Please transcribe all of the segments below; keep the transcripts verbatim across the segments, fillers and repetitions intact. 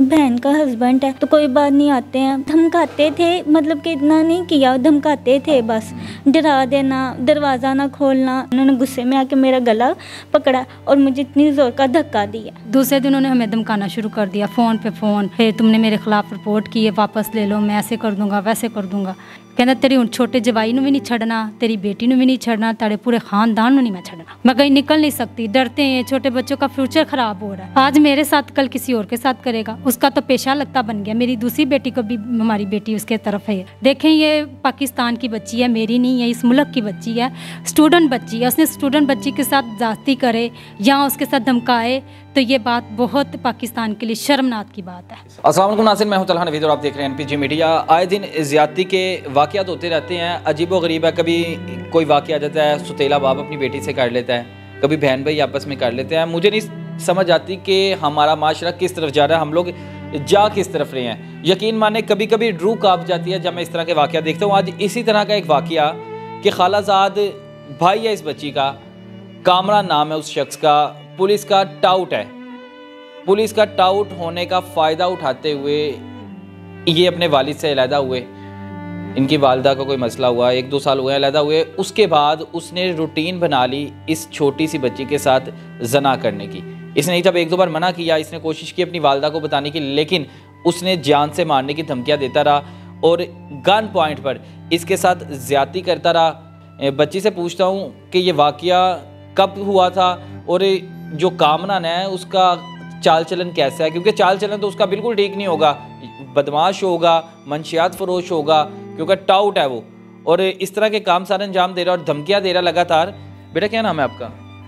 बहन का हस्बैंड है तो कोई बात नहीं, आते हैं। धमकाते थे, मतलब कि इतना नहीं किया, धमकाते थे बस, डरा देना, दरवाज़ा ना खोलना। उन्होंने गुस्से में आके मेरा गला पकड़ा और मुझे इतनी ज़ोर का धक्का दिया। दूसरे दिन उन्होंने हमें धमकाना शुरू कर दिया, फ़ोन पे फ़ोन, फिर तुमने मेरे खिलाफ रिपोर्ट की है, वापस ले लो, मैं ऐसे कर दूंगा वैसे कर दूंगा। कहना तेरी हूँ छोटे जवाई नू भी नहीं छड़ना, तेरी बेटी नू भी नहीं छड़ना, तेरे पूरे खानदान नू नहीं मैं छड़ना। मैं कहीं निकल नहीं सकती, डरते हैं, छोटे बच्चों का फ्यूचर खराब हो रहा है। आज मेरे साथ कल किसी और के साथ करेगा, उसका तो पेशा लगता बन गया। मेरी दूसरी बेटी को भी, हमारी बेटी उसके तरफ है। देखें ये पाकिस्तान की बच्ची है, मेरी नहीं है, इस मुल्क की बच्ची है, स्टूडेंट बच्ची है। उसने स्टूडेंट बच्ची के साथ जाती करे या उसके साथ धमकाए तो ये बात बहुत पाकिस्तान के लिए शर्मनाक की बात है। अस्सलाम वालेकुम नाज़रीन, मैं हूं तलहा नवीद और आप देख रहे हैं एनपीजी मीडिया। आए दिन ज़्यादती के वाक़यात होते रहते हैं, अजीब व गरीब है। कभी कोई वाक़या आ जाता है, सुतेला बाप अपनी बेटी से कर लेता है, कभी बहन भाई आपस में कर लेते हैं। मुझे नहीं समझ आती कि हमारा माशरा किस तरफ जा रहा है, हम लोग जा किस तरफ रहे हैं। यकीन माने कभी कभी रूह कांप जाती है जब मैं इस तरह के वाक़या देखता हूँ। आज इसी तरह का एक वाक़या कि खालाजाद भाई है इस बच्ची का, कामरान नाम है उस शख्स का, पुलिस का टाउट है। पुलिस का टाउट होने का फ़ायदा उठाते हुए ये अपने वालिद से अलहदा हुए। इनकी वालदा का कोई मसला हुआ, एक दो साल हुए अलहदा हुए। उसके बाद उसने रूटीन बना ली इस छोटी सी बच्ची के साथ जना करने की। इसने जब एक दो बार मना किया, इसने कोशिश की अपनी वालदा को बताने की, लेकिन उसने जान से मारने की धमकियाँ देता रहा और गन पॉइंट पर इसके साथ ज़्यादती करता रहा। बच्ची से पूछता हूँ कि ये वाक़या कब हुआ था और जो कामरान है उसका चाल चलन कैसा है, क्योंकि चाल चलन तो उसका बिल्कुल ठीक नहीं होगा, बदमाश होगा, मंशियात फरोश होगा, क्योंकि टाउट है वो और इस तरह के काम सारे अंजाम दे रहा और धमकियाँ दे रहा लगातार। बेटा क्या नाम है आपका?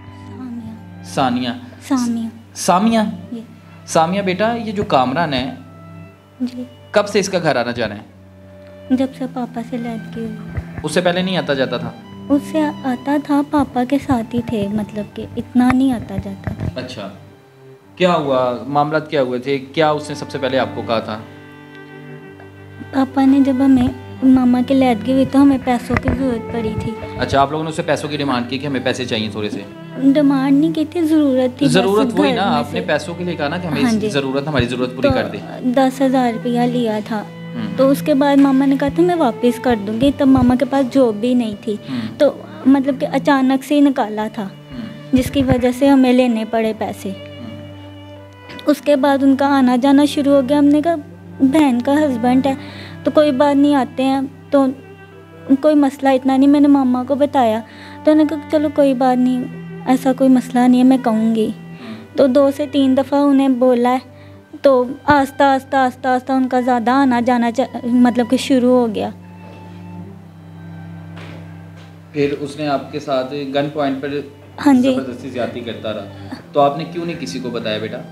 सानिया। सामिया। सामिया। सामिया बेटा, ये जो कामरान है जी, कब से इसका घर आना जाना है? जब से पापा से लैद के हुई। उससे पहले नहीं आता जाता था? उससे आता था, पापा के साथ ही थे, मतलब कि इतना नहीं आता जाता था। अच्छा, क्या हुआ, मामला क्या हुए थे, क्या उसने सबसे पहले आपको कहा था? पापा ने जब हमें मामा के लैदगी हुई तो हमें पैसों की ज़रूरत पड़ी थी। अच्छा, आप लोगों ने उससे पैसों की डिमांड की कि हमें पैसे चाहिए थोड़े से? डिमांड नहीं की थी, ज़रूरत थी। ज़रूरत वही ना, आपने पैसों के लिए कहा ना कि हमें हाँ ज़रूरत, हमारी ज़रूरत पूरी तो कर दे। दस हज़ार रुपया लिया था। तो उसके बाद मामा ने कहा था मैं वापस कर दूंगी। तब मामा के पास जॉब भी नहीं थी, तो मतलब कि अचानक से ही निकाला था, जिसकी वजह से हमें लेने पड़े पैसे। उसके बाद उनका आना जाना शुरू हो गया। हमने कहा बहन का हस्बैंड है तो कोई बात नहीं, आते हैं तो कोई मसला इतना नहीं। मैंने मामा को बताया तो उन्होंने कहा चलो कोई बात नहीं, ऐसा कोई मसला नहीं है, मैं कहूँगी। तो दो से तीन दफ़ा उन्हें बोला है, तो आस्ता आस्ता आस्ता आस्ता उनका ज़्यादा आना जाना मतलब कि शुरू हो गया। फिर उसने आपके साथ गन पॉइंट पर हाँ जी, ज़बरदस्ती ज़्यादती करता रहा, तो आपने क्यों नहीं किसी को बताया बेटा?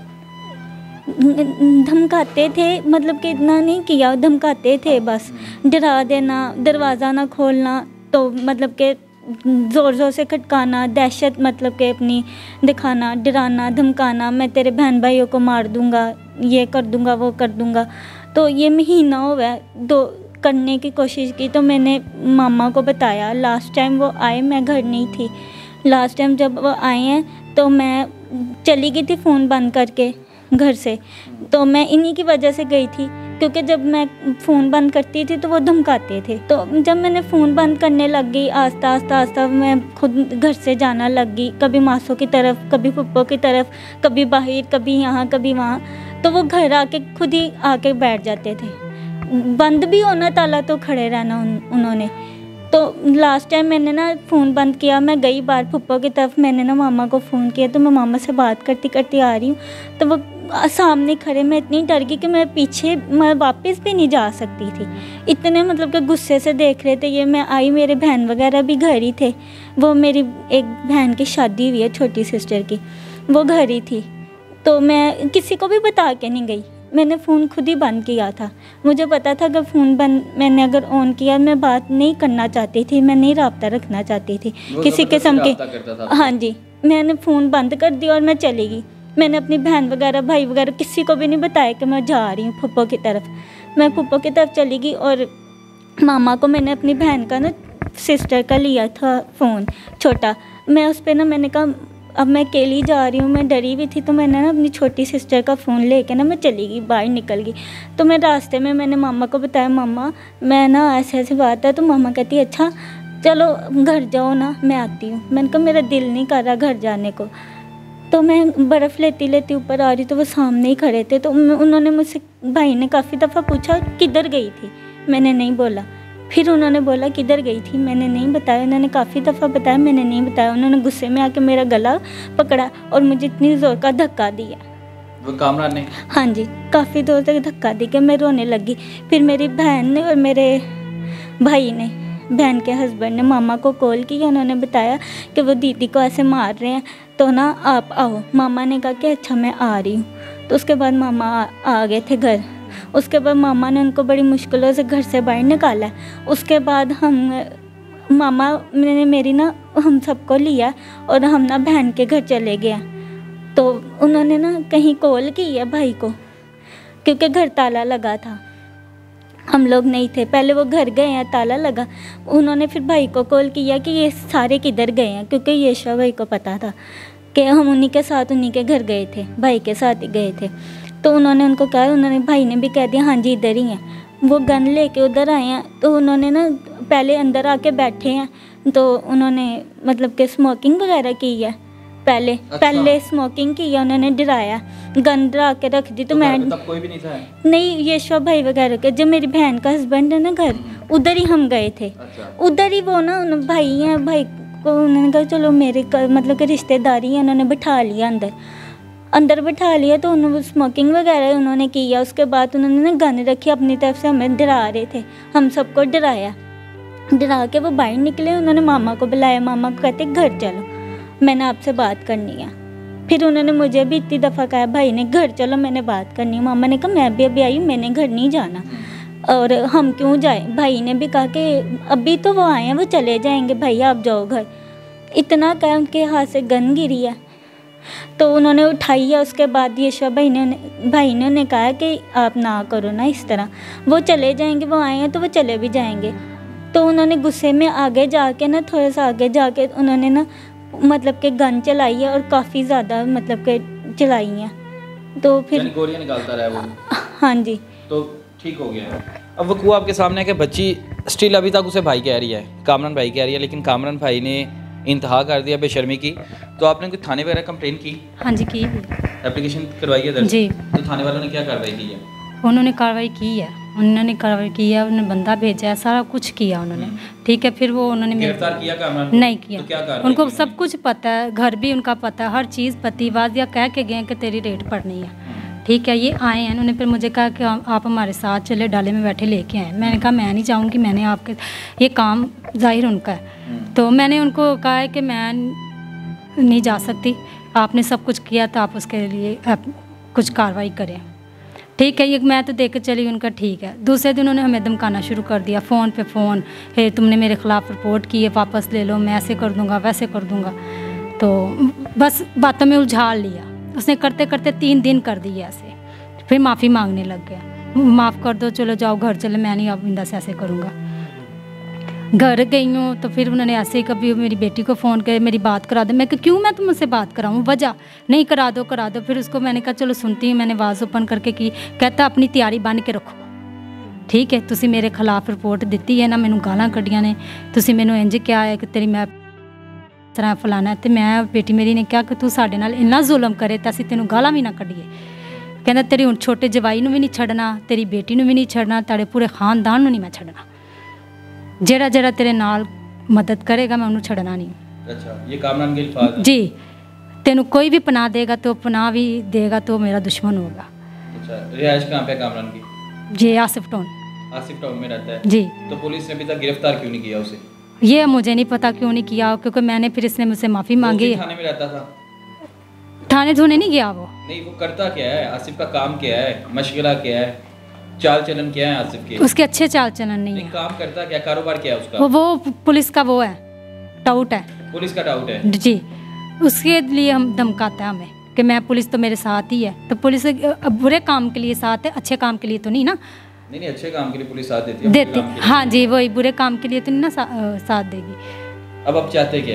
धमकाते थे, मतलब कि इतना नहीं किया, धमकाते थे बस, डरा देना, दरवाज़ा ना खोलना, तो मतलब कि ज़ोर ज़ोर से खटकाना, दहशत मतलब कि अपनी दिखाना, डराना, धमकाना, मैं तेरे बहन भाइयों को मार दूंगा, ये कर दूंगा, वो कर दूंगा। तो ये महीना हो गया, दो करने की कोशिश की तो मैंने मामा को बताया। लास्ट टाइम वो आए, मैं घर नहीं थी। लास्ट टाइम जब वो आए हैं तो मैं चली गई थी फ़ोन बंद करके घर से, तो मैं इन्हीं की वजह से गई थी, क्योंकि जब मैं फ़ोन बंद करती थी तो वो धमकाते थे। तो जब मैंने फ़ोन बंद करने लग गई, आस्ता आस्ता आस्ता मैं खुद घर से जाना लग गई, कभी मासों की तरफ, कभी पप्पो की तरफ, कभी बाहर, कभी यहाँ कभी वहाँ। तो वो घर आके खुद ही आके बैठ जाते थे, बंद भी होना ताला तो खड़े रहना उन, उन्होंने। तो लास्ट टाइम मैंने ना फ़ोन बंद किया, मैं गई बाहर पप्पो की तरफ, मैंने ना मामा को फ़ोन किया, तो मैं मामा से बात करती करती आ रही हूँ तो वो सामने खड़े। मैं इतनी डर गई कि मैं पीछे मैं वापस भी नहीं जा सकती थी, इतने मतलब कि गुस्से से देख रहे थे ये। मैं आई, मेरे बहन वगैरह भी घर ही थे, वो मेरी एक बहन की शादी हुई है, छोटी सिस्टर की, वो घर ही थी। तो मैं किसी को भी बता के नहीं गई, मैंने फ़ोन खुद ही बंद किया था। मुझे पता था अगर फ़ोन बंद मैंने अगर ऑन किया, मैं बात नहीं करना चाहती थी, मैं नहीं रब्ता रखना चाहती थी किसी किस्म की। हाँ जी, मैंने फ़ोन बंद कर दिया और मैं चली गई। मैंने अपनी बहन वगैरह, भाई वगैरह किसी को भी नहीं बताया कि मैं जा रही हूँ फुप्पो की तरफ। मैं फुप्पो की तरफ चली गई और मामा को मैंने अपनी बहन का ना, सिस्टर का लिया था फ़ोन छोटा। मैं उस पर ना मैंने कहा अब मैं अकेली जा रही हूँ, मैं डरी हुई थी, तो मैंने ना अपनी छोटी सिस्टर का फ़ोन लेके ना मैं चली गई, बाहर निकल गई। तो मैं रास्ते में मैंने मामा को बताया, मामा मैं ना ऐसे ऐसे बात है। तो मामा कहती अच्छा चलो घर जाओ ना, मैं आती हूँ। मैंने कहा मेरा दिल नहीं कर रहा घर जाने को। तो मैं बर्फ़ लेती लेती ऊपर आ रही, तो वो सामने ही खड़े थे। तो उन्होंने मुझसे, भाई ने काफ़ी दफ़ा पूछा किधर गई थी, मैंने नहीं बोला। फिर उन्होंने बोला किधर गई थी, मैंने नहीं बताया। उन्होंने काफ़ी दफ़ा बताया, मैंने नहीं बताया। उन्होंने गुस्से में आके मेरा गला पकड़ा और मुझे इतनी ज़ोर का धक्का दिया। वो कामरान ने? हाँ जी, काफ़ी देर तक धक्का दी के मैं रोने लगी। फिर मेरी बहन ने और मेरे भाई ने, बहन के हस्बैंड ने मामा को कॉल किया। उन्होंने बताया कि वो दीदी को ऐसे मार रहे हैं, तो ना आप आओ। मामा ने कहा कि अच्छा मैं आ रही हूँ। तो उसके बाद मामा आ, आ गए थे घर। उसके बाद मामा ने उनको बड़ी मुश्किलों से घर से बाहर निकाला। उसके बाद हम मामा ने मेरी ना हम सबको लिया और हम ना बहन के घर चले गए। तो उन्होंने ना कहीं कॉल की है भाई को, क्योंकि घर ताला लगा था, हम लोग नहीं थे। पहले वो घर गए हैं, ताला लगा। उन्होंने फिर भाई को कॉल किया कि ये सारे किधर गए हैं, क्योंकि यशवा भाई को पता था कि हम उन्हीं के साथ उन्हीं के घर गए थे, भाई के साथ ही गए थे। तो उन्होंने उनको कहा, उन्होंने भाई ने भी कह दिया हाँ जी इधर ही हैं। वो गन लेके उधर आए हैं। तो उन्होंने ना पहले अंदर आके बैठे हैं, तो उन्होंने मतलब कि स्मोकिंग वगैरह की है पहले। अच्छा। पहले स्मोकिंग की है, उन्होंने डराया, गन डरा के रख दी। तो, तो मैं तब कोई भी नहीं था? नहीं, यशवा भाई वगैरह के, जब मेरी बहन का हस्बैंड है ना घर, उधर ही हम गए थे। अच्छा। उधर ही वो ना भाई हैं, भाई को उन्होंने कहा चलो मेरे मतलब कि रिश्तेदारी है, उन्होंने बिठा लिया अंदर अंदर बिठा लिया। तो उन्होंने स्मोकिंग वगैरह उन्होंने किया। उसके बाद उन्होंने ना गन रखी, अपनी तरफ से हमें डरा रहे थे, हम सबको डराया। डरा के वो बाहर निकले। उन्होंने मामा को बुलाया, मामा को कहते घर चलो, मैंने आपसे बात करनी है। फिर उन्होंने मुझे भी इतनी दफ़ा कहा भाई ने घर चलो, मैंने बात करनी है। मामा ने कहा मैं भी अभी आई हूँ, मैंने घर नहीं जाना और हम क्यों जाए। भाई ने भी कहा कि अभी तो वो आए हैं, वो चले जाएंगे, भाई आप जाओ घर। इतना कहा, उनके हाथ से गन गिरी है तो उन्होंने उठाई है। उसके बाद यशवा भाई ने भाई ने उन्हें कहा कि आप ना करो ना इस तरह, वो चले जाएंगे, वो आए हैं तो वो चले भी जाएंगे। तो उन्होंने गुस्से में आगे जाके ना, थोड़ा सा आगे जाके उन्होंने ना मतलब कि गन चलाई है और काफ़ी ज़्यादा मतलब के चलाई हैं। तो फिर गोलियां निकालता रहा वो? हाँ जी। तो ठीक हो गया। अब वकूआ आपके सामने है कि बच्ची स्टिल अभी तक उसे भाई कह रही है, कामरान भाई कह रही है, लेकिन कामरान भाई ने इंतहा कर दिया बेशर्मी की। तो आपने कोई थाने वगैरह कंप्लेन की? हाँ जी की, एप्लीकेशन करवाई है दर्ज जी। तो थाने वालों ने क्या कार्रवाई की है? उन्होंने कार्रवाई की है, उन्होंने कार्रवाई की है, उन्होंने बंदा भेजा है, सारा कुछ किया उन्होंने। ठीक है, फिर वो उन्होंने गिरफ्तार किया कामरान? नहीं किया। तो क्या उनको सब कुछ पता है, घर भी उनका पता है, हर चीज़ पतिवाद या कह के गए कि तेरी रेट पड़नी है। ठीक है, ये आए हैं, उन्होंने फिर मुझे कहा कि आप हमारे साथ चले, डाले में बैठे लेके आए। मैंने कहा मैं नहीं जाऊँगी, मैंने आपके ये काम जाहिर उनका है। तो मैंने उनको कहा है कि मैं नहीं जा सकती, आपने सब कुछ किया तो आप उसके लिए आप कुछ कार्रवाई करें। ठीक है, ये मैं तो देख के चली उनका ठीक है। दूसरे दिन उन्होंने हमें धमकाना शुरू कर दिया, फ़ोन पे फ़ोन, है तुमने मेरे ख़िलाफ़ रिपोर्ट की है, वापस ले लो, मैं ऐसे कर दूँगा वैसे कर दूँगा। तो बस बातों में उलझा लिया उसने, करते करते तीन दिन कर दिए ऐसे। फिर माफ़ी मांगने लग गया, माफ़ कर दो, चलो जाओ घर चले, मैं नहीं अब इंदा से ऐसे करूँगा। घर गई हूँ तो फिर उन्होंने ऐसे ही कभी मेरी बेटी को फ़ोन करे, मेरी बात करा दो। मैं कि क्यों मैं तुमसे बात कराऊँ, वजह नहीं, करा दो करा दो। फिर उसको मैंने कहा चलो सुनती हूँ, मैंने आवाज़ ओपन करके की। कहता अपनी तैयारी बन के रखो, ठीक है, तुसी मेरे खिलाफ रिपोर्ट दी है ना, मैनू गालां कढ़ियां ने, तुसी मैनू इंज क्या है कि तेरी मैं तरह फलाना। तो मैं बेटी मेरी ने कहा कि तू साडे नाल इन्ना जुल्म करे तो असीं तेनू गालां भी ना कढ़ीए। कहता तेरी हुण छोटे जवाई नू भी नहीं छड्डना, तेरी बेटी नू भी नहीं छड्डना, तेरे पूरे खानदान नू नहीं मैं छड्डना, जेड़ा जेड़ा तेरे नाल मदद करेगा मैं उन्होंने छड़ना नहीं। अच्छा, ये कामरान के अल्फाज हैं? जी, तेनू कोई भी पनाह देगा तो पनाह भी देगा तो मेरा दुश्मन होगा। अच्छा, रिहाइश कहाँ पे कामरान की? जी, आसिफ टाउन। आसिफ टाउन में रहता है? जी। तो पुलिस ने अभी तक गिरफ्तार क्यों नहीं किया उसे? ये मुझे नहीं पता क्यों नहीं किया, क्योंकि मैंने फिर इसने मुझसे माफ़ी मांगी। थाने में रहता था? थाने धोने नहीं गया वो। नहीं, वो करता क्या है, आसिफ का काम क्या है, मशगला क्या है, चाल चलन क्या है आसिफ के? उसके अच्छे चाल चलन नहीं, नहीं है। काम करता क्या, कारोबार क्या है उसका? वो वो पुलिस का वो है, टाउट है, पुलिस का टाउट है। जी, उसके लिए हम धमकाता है हमें कि मैं पुलिस तो मेरे साथ ही है। तो पुलिस बुरे काम के लिए साथ है, अच्छे काम के लिए तो नहीं ना। नहीं नहीं, अच्छे काम के लिए पुलिस साथ देती है, देती, हाँ जी, वही बुरे काम के लिए तो नहीं ना सा, साथ देगी। अब आप चाहते क्या हैं?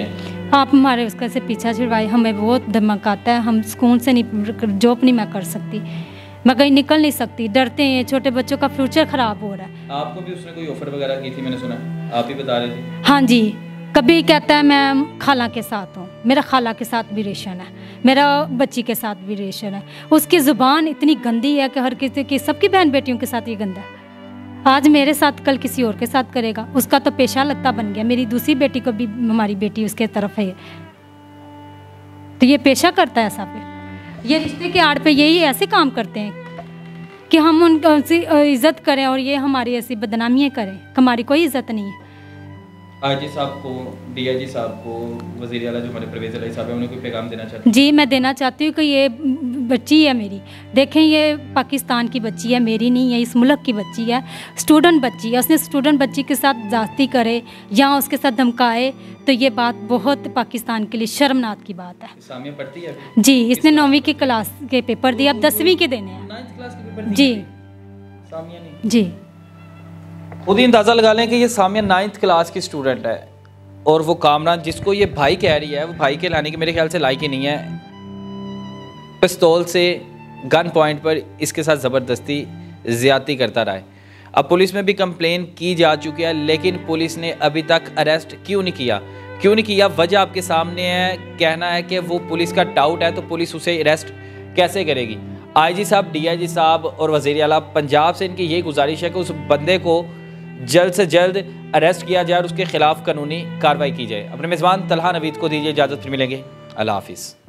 आप हमारे उसका से पीछा छुड़वाए, हमें बहुत धमकाता है, हम स्कूल से नहीं, जॉब नहीं मैं कर सकती, मैं कहीं निकल नहीं सकती, डरते हैं, छोटे बच्चों का फ्यूचर ख़राब हो रहा है। आपको भी उसने कोई ऑफर वगैरह की थी, मैंने सुना, आप ही बता रहे थे। हाँ जी, कभी कहता है मैं खाला के साथ हूँ, मेरा खाला के साथ भी रिलेशन है, मेरा बच्ची के साथ भी रिलेशन है। उसकी ज़ुबान इतनी गंदी है कि हर किसी की, सबकी बहन बेटियों के साथ ये गंदा है। आज मेरे साथ कल किसी और के साथ करेगा, उसका तो पेशा लगता बन गया। मेरी दूसरी बेटी को भी, हमारी बेटी उसके तरफ है, तो ये पेशा करता है ऐसा पे। ये रिश्ते के आड़ पे यही ऐसे काम करते हैं कि हम उनकी इज्जत करें और ये हमारी ऐसी बदनामियाँ करें, हमारी कोई इज्जत नहीं है। आईजी साहब को, डीआईजी साहब को, वज़ीर आला जो हमारे परवेज़ इलाही साहब हैं, उन्हें कोई पैगाम देना चाहते हैं? जी, मैं देना चाहती हूँ कि ये बच्ची है मेरी, देखें ये पाकिस्तान की बच्ची है, मेरी नहीं है, इस मुल्क की बच्ची है, स्टूडेंट बच्ची है। उसने स्टूडेंट बच्ची के साथ जाती करे या उसके साथ धमकाए तो ये बात बहुत पाकिस्तान के लिए शर्मनाक की बात है। सामिया पढ़ती है? जी, इसने नौवीं की क्लास के पेपर दिए, अब दसवीं के देने हैं। नाइन्थ क्लास के पेपर जी सामिया ने? जी, खुद ही अंदाज़ा लगा लें कि ये सामिया नाइन्थ क्लास की स्टूडेंट है और वो कामरान जिसको ये भाई कह रही है, वो भाई के लाने की मेरे ख्याल से लायक ही नहीं है। पिस्तौल से गन पॉइंट पर इसके साथ ज़बरदस्ती ज़्यादती करता रहा है। अब पुलिस में भी कंप्लेन की जा चुकी है, लेकिन पुलिस ने अभी तक अरेस्ट क्यों नहीं किया? क्यों नहीं किया? वजह आपके सामने है। कहना है कि वो पुलिस का डाउट है, तो पुलिस उसे अरेस्ट कैसे करेगी? आईजी साहब, डीआईजी साहब और वज़ीर आला पंजाब से इनकी यही गुजारिश है कि उस बंदे को जल्द से जल्द अरेस्ट किया जाए और उसके खिलाफ कानूनी कार्रवाई की जाए। अपने मेज़बान तलहा नवीद को दीजिए इजाज़त, फिर मिलेंगे। अल्लाह हाफिज़।